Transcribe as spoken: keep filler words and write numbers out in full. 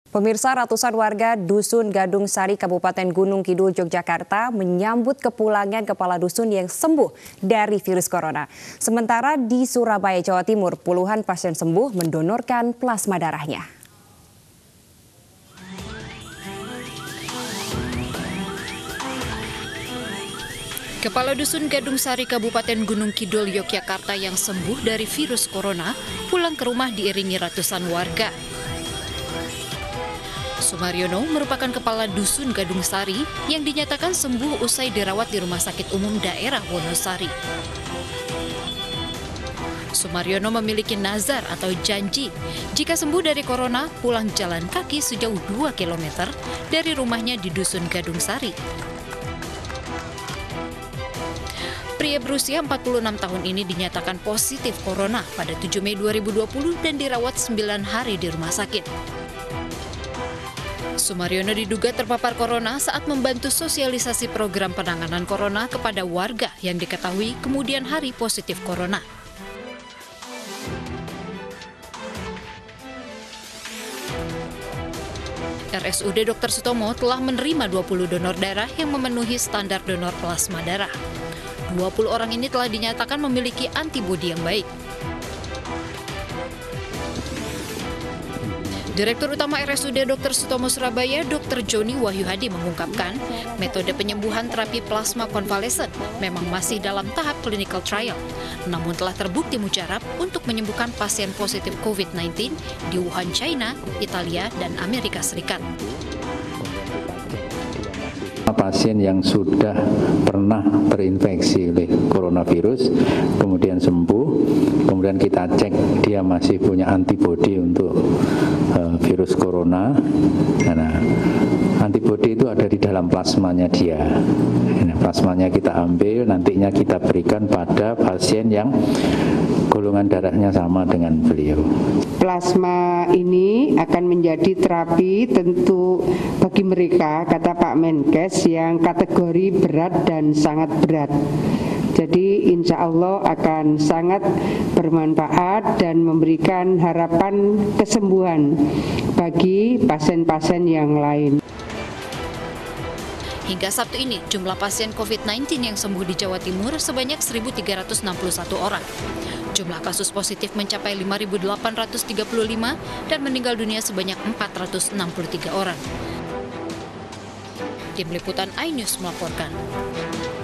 Pemirsa, ratusan warga Dusun Gadung Sari, Kabupaten Gunung Kidul, Yogyakarta menyambut kepulangan kepala dusun yang sembuh dari virus corona. Sementara di Surabaya, Jawa Timur, puluhan pasien sembuh mendonorkan plasma darahnya. Kepala Dusun Gadung Sari, Kabupaten Gunung Kidul, Yogyakarta yang sembuh dari virus corona pulang ke rumah diiringi ratusan warga. Sumaryono merupakan kepala Dusun Gadung Sari yang dinyatakan sembuh usai dirawat di Rumah Sakit Umum Daerah Wonosari. Sumaryono memiliki nazar atau janji jika sembuh dari corona pulang jalan kaki sejauh dua kilometer dari rumahnya di Dusun Gadung Sari. Pria berusia empat puluh enam tahun ini dinyatakan positif corona pada tujuh Mei dua ribu dua puluh dan dirawat sembilan hari di rumah sakit. Sumaryono diduga terpapar corona saat membantu sosialisasi program penanganan corona kepada warga yang diketahui kemudian hari positif corona. R S U D Dokter Sutomo telah menerima dua puluh donor darah yang memenuhi standar donor plasma darah. dua puluh orang ini telah dinyatakan memiliki antibodi yang baik. Direktur Utama R S U D Dokter Sutomo Surabaya, Dokter Joni Wahyuhadi mengungkapkan, metode penyembuhan terapi plasma konvalesen memang masih dalam tahap clinical trial, namun telah terbukti mujarab untuk menyembuhkan pasien positif COVID sembilan belas di Wuhan, China, Italia, dan Amerika Serikat. Pasien yang sudah pernah terinfeksi oleh coronavirus, kemudian sembuh, kemudian kita cek dia masih punya antibodi untuk uh, virus corona. Nah, antibodi itu ada di dalam plasmanya dia. Nah, plasmanya kita ambil, nantinya kita berikan pada pasien yang golongan darahnya sama dengan beliau. Plasma ini akan menjadi terapi tentu bagi mereka, kata Pak Menkes, yang kategori berat dan sangat berat. Jadi insya Allah akan sangat bermanfaat dan memberikan harapan kesembuhan bagi pasien-pasien yang lain. Hingga Sabtu ini, jumlah pasien COVID sembilan belas yang sembuh di Jawa Timur sebanyak seribu tiga ratus enam puluh satu orang. Jumlah kasus positif mencapai lima ribu delapan ratus tiga puluh lima dan meninggal dunia sebanyak empat ratus enam puluh tiga orang. Tim Liputan iNews melaporkan.